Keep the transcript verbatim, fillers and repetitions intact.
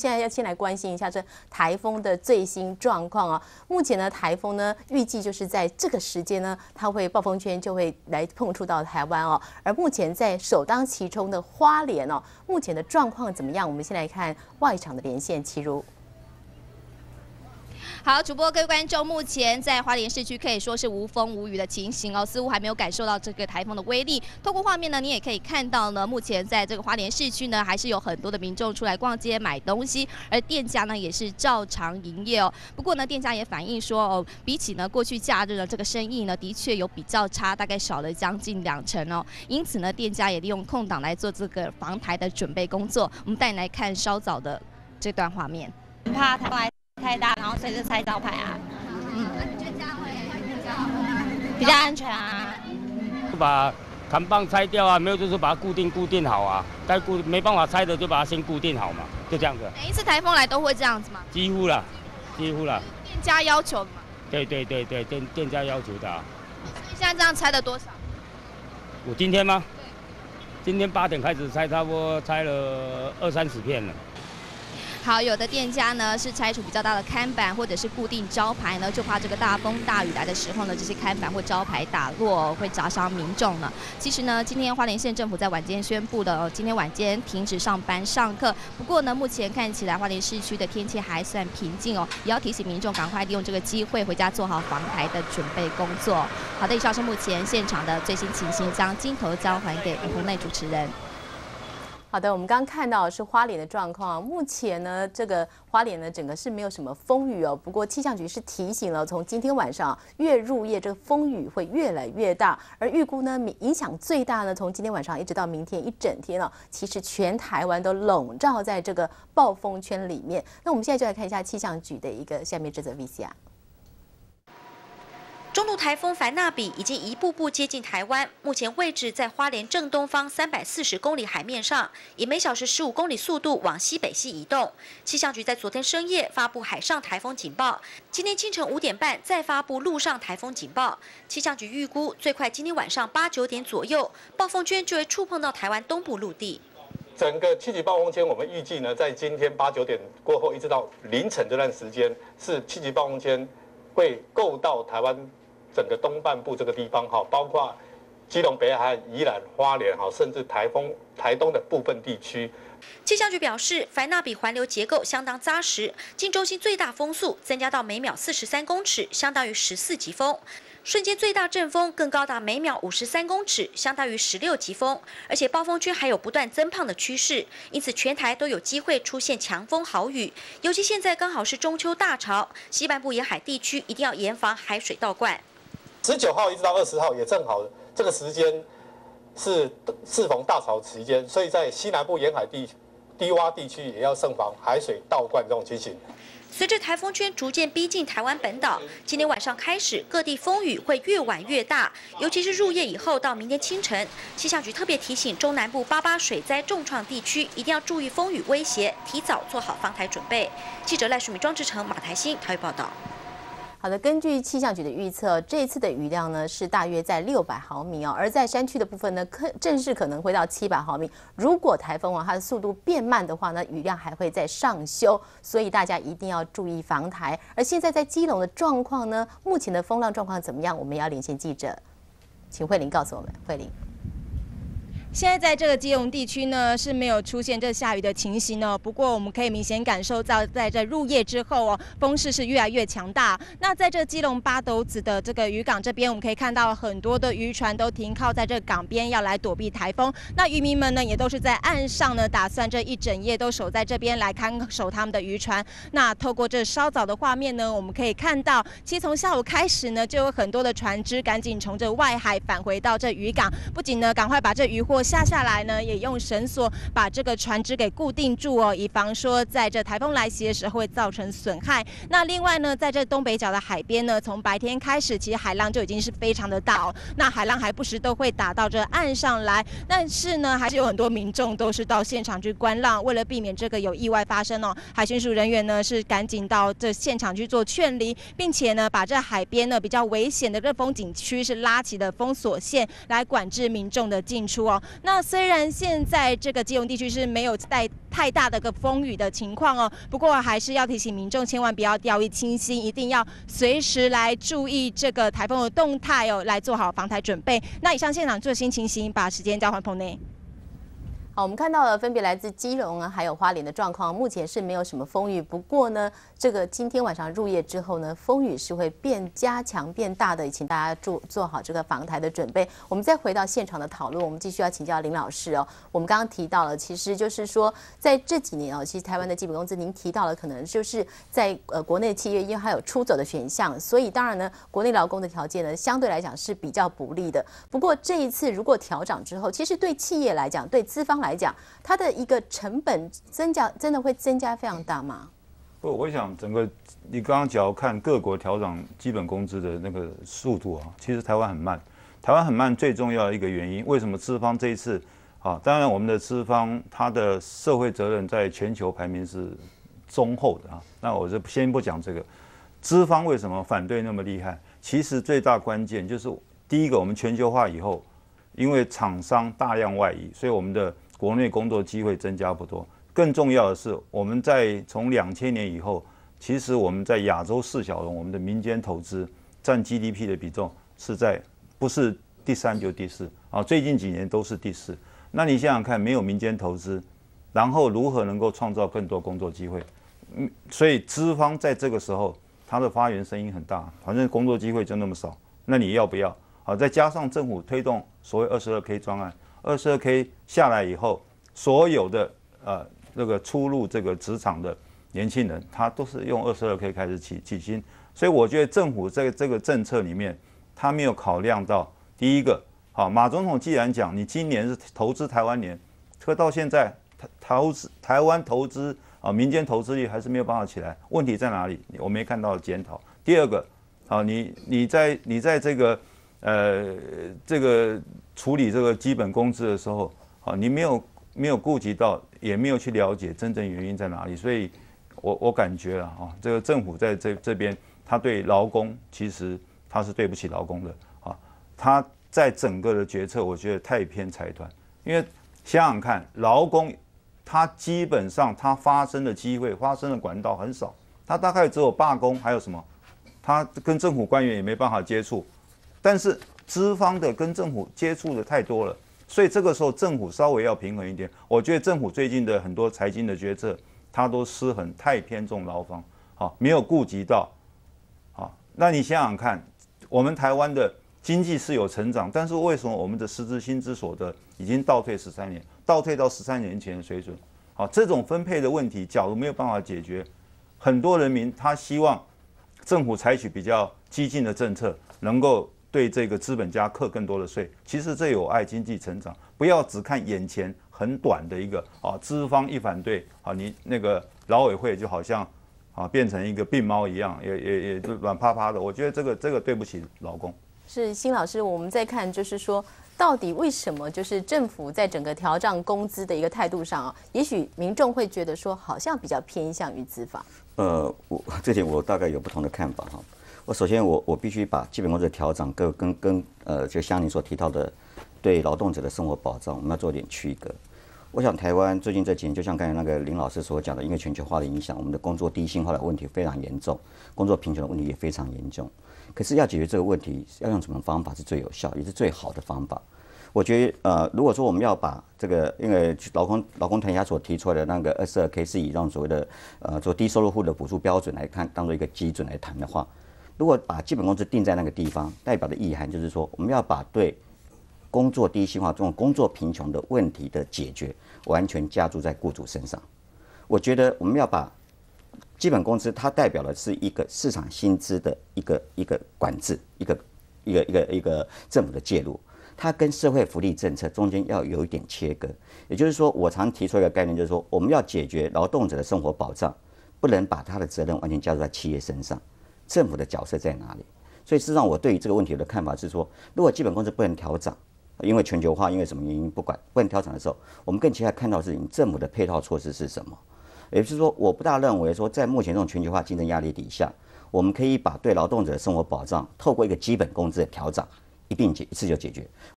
现在要先来关心一下这台风的最新状况啊。目前呢，台风呢预计就是在这个时间呢，它会暴风圈就会来碰触到台湾哦。而目前在首当其冲的花莲哦，目前的状况怎么样？我们先来看外场的连线，齐如。 好，主播各位观众，目前在花莲市区可以说是无风无雨的情形哦，似乎还没有感受到这个台风的威力。透过画面呢，你也可以看到呢，目前在这个花莲市区呢，还是有很多的民众出来逛街买东西，而店家呢也是照常营业哦。不过呢，店家也反映说哦，比起呢过去假日呢，这个生意呢的确有比较差，大概少了将近两成哦。因此呢，店家也利用空档来做这个防台的准备工作。我们带你来看稍早的这段画面。 很怕台风来。 太大，然后随着拆招牌啊，嗯， 你觉得这样会比较比较安全啊。 把扛棒拆掉啊，没有就是把它固定固定好啊，该固没办法拆的就把它先固定好嘛，就这样子。 每一次台风来都会这样子吗？ 几乎啦，几乎啦。 店家要求的吗？ 对对对对，店店家要求的啊。 所以现在这样拆了多少？ 我今天吗？ 对。 今天八点开始拆，差不多拆了二三十片了。 好，有的店家呢是拆除比较大的看板或者是固定招牌呢，就怕这个大风大雨来的时候呢，这些看板或招牌打落会砸伤民众呢。其实呢，今天花莲县政府在晚间宣布的，今天晚间停止上班上课。不过呢，目前看起来花莲市区的天气还算平静哦，也要提醒民众赶快利用这个机会回家做好防台的准备工作。好的，以上是目前现场的最新情形，将镜头交还给棚内主持人。 好的，我们刚刚看到的是花莲的状况。目前呢，这个花莲呢，整个是没有什么风雨哦。不过气象局是提醒了，从今天晚上越入夜，这个风雨会越来越大。而预估呢，影响最大呢，从今天晚上一直到明天一整天哦，其实全台湾都笼罩在这个暴风圈里面。那我们现在就来看一下气象局的一个下面这则 V C R。 中度台风凡纳比已经一步步接近台湾，目前位置在花莲正东方三百四十公里海面上，以每小时十五公里速度往西北西移动。气象局在昨天深夜发布海上台风警报，今天清晨五点半再发布陆上台风警报。气象局预估最快今天晚上八九点左右，暴风圈就会触碰到台湾东部陆地。 整个七级暴风圈，我们预计呢，在今天八九点过后，一直到凌晨这段时间，是七级暴风圈会够到台湾。 整个东半部这个地方哈，包括基隆、北海、宜兰、花莲哈，甚至台风、台东的部分地区。 气象局表示，凡纳比环流结构相当扎实，近中心最大风速增加到每秒四十三公尺，相当于十四级风。 瞬间最大阵风更高达每秒五十三公尺，相当于十六级风，而且暴风圈还有不断增胖的趋势，因此全台都有机会出现强风豪雨。尤其现在刚好是中秋大潮，西半部沿海地区一定要严防海水倒灌。 十九号一直到二十号也正好这个时间是适逢大潮期间，所以在西南部沿海地低洼地区也要慎防海水倒灌这种情形。 随着台风圈逐渐逼近台湾本岛，今天晚上开始，各地风雨会越晚越大，尤其是入夜以后到明天清晨。气象局特别提醒中南部八八水灾重创地区，一定要注意风雨威胁，提早做好防台准备。记者赖淑敏、庄志成、马台新台语报道。 好的，根据气象局的预测，这一次的雨量呢是大约在六百毫米哦，而在山区的部分呢，可正式可能会到七百毫米。如果台风啊它的速度变慢的话呢，雨量还会再上修，所以大家一定要注意防台。而现在在基隆的状况呢，目前的风浪状况怎么样？我们要连线记者，请慧玲告诉我们，慧玲。 现在在这个基隆地区呢是没有出现这下雨的情形哦，不过我们可以明显感受到，在这入夜之后哦，风势是越来越强大。那在这基隆八斗子的这个渔港这边，我们可以看到很多的渔船都停靠在这港边，要来躲避台风。那渔民们呢也都是在岸上呢，打算这一整夜都守在这边来看守他们的渔船。那透过这稍早的画面呢，我们可以看到，其实从下午开始呢，就有很多的船只赶紧从这外海返回到这渔港，不仅呢赶快把这渔获 下下来呢，也用绳索把这个船只给固定住哦，以防说在这台风来袭的时候会造成损害。那另外呢，在这东北角的海边呢，从白天开始，其实海浪就已经是非常的大哦。那海浪还不时都会打到这岸上来，但是呢，还是有很多民众都是到现场去观浪，为了避免这个有意外发生哦，海巡署人员呢是赶紧到这现场去做劝离，并且呢，把这海边呢比较危险的这风景区是拉起的封锁线来管制民众的进出哦。 那虽然现在这个基隆地区是没有带太大的个风雨的情况哦，不过还是要提醒民众千万不要掉以轻心，一定要随时来注意这个台风的动态哦，来做好防台准备。那以上现场最新情形，把时间交还棚内。 好，我们看到了分别来自基隆啊，还有花莲的状况，目前是没有什么风雨。不过呢，这个今天晚上入夜之后呢，风雨是会变加强、变大的，请大家做做好这个防台的准备。我们再回到现场的讨论，我们继续要请教林老师哦。我们刚刚提到了，其实就是说，在这几年哦，其实台湾的基本工资，您提到了，可能就是在呃国内企业，因为它有出走的选项，所以当然呢，国内劳工的条件呢，相对来讲是比较不利的。不过这一次如果调涨之后，其实对企业来讲，对资方来讲，它的一个成本增加真的会增加非常大吗？ 不，我想整个你刚刚只要看各国调涨基本工资的那个速度啊，其实台湾很慢。台湾很慢，最重要的一个原因，为什么资方这一次啊？当然，我们的资方它的社会责任在全球排名是中后的啊。那我就先不讲这个，资方为什么反对那么厉害？其实最大关键就是第一个，我们全球化以后。因为厂商大量外移，所以我们的国内工作机会增加不多。更重要的是，我们在从两千年以后，其实我们在亚洲四小龙，我们的民间投资占 G D P 的比重是在不是第三就第四啊，最近几年都是第四。那你想想看，没有民间投资，然后如何能够创造更多工作机会？嗯，所以资方在这个时候，他的发言声音很大，反正工作机会就那么少，那你要不要？好，再加上政府推动所谓二十二 K 专案，二十二 K 下来以后，所有的呃那个初入这个职场的年轻人，他都是用二十二 K 开始起起薪，所以我觉得政府在这个政策里面，他没有考量到第一个，好，马总统既然讲你今年是投资台湾年，可到现在台投资台湾投资啊民间投资率还是没有办法起来，问题在哪里？我没看到检讨。第二个，好，你你在你在这个。呃，这个处理这个基本工资的时候，啊，你没有没有顾及到，也没有去了解真正原因在哪里，所以我我感觉啊，啊，这个政府在这这边，他对劳工其实他是对不起劳工的啊，他在整个的决策，我觉得太偏财团，因为想想看，劳工他基本上他发生的机会、发生的管道很少，他大概只有罢工，还有什么？他跟政府官员也没办法接触。但是资方的跟政府接触的太多了，所以这个时候政府稍微要平衡一点。我觉得政府最近的很多财经的决策，它都失衡，太偏重劳方，好，没有顾及到，好，那你想想看，我们台湾的经济是有成长，但是为什么我们的实质薪资所得已经倒退十三年，倒退到十三年前的水准？好，这种分配的问题，假如没有办法解决，很多人民他希望政府采取比较激进的政策，能够。对这个资本家课更多的税，其实这有碍经济成长。不要只看眼前很短的一个啊，资方一反对啊，你那个劳委会就好像啊变成一个病猫一样，也也也就软趴趴的。我觉得这个这个对不起劳工。 是辛老师，我们在看就是说，到底为什么就是政府在整个调涨工资的一个态度上啊，也许民众会觉得说，好像比较偏向于资方。 呃，我这点我大概有不同的看法哈。我首先我我必须把基本工资的调整跟跟跟呃，就像您所提到的，对劳动者的生活保障，我们要做一点区隔。我想台湾最近这几年，就像刚才那个林老师所讲的，因为全球化的影响，我们的工作低薪化的问题非常严重，工作贫穷的问题也非常严重。可是要解决这个问题，要用什么方法是最有效，也是最好的方法？我觉得呃，如果说我们要把这个，因为劳工劳工团体所提出来的那个二十二 K 是以让所谓的呃做低收入户的补助标准来看，当做一个基准来谈的话。如果把基本工资定在那个地方，代表的意涵就是说，我们要把对工作低薪化这种工作贫穷的问题的解决，完全加注在雇主身上。我觉得我们要把基本工资，它代表的是一个市场薪资的一个一个管制，一个一个一个一个政府的介入，它跟社会福利政策中间要有一点切割。也就是说，我常提出一个概念，就是说，我们要解决劳动者的生活保障，不能把他的责任完全加注在企业身上。政府的角色在哪里？所以事实上，我对于这个问题的看法是说，如果基本工资不能调涨，因为全球化，因为什么原因不管不能调涨的时候，我们更期待看到的是你政府的配套措施是什么。也就是说，我不大认为说，在目前这种全球化竞争压力底下，我们可以把对劳动者的生活保障透过一个基本工资的调涨一并解一次就解决。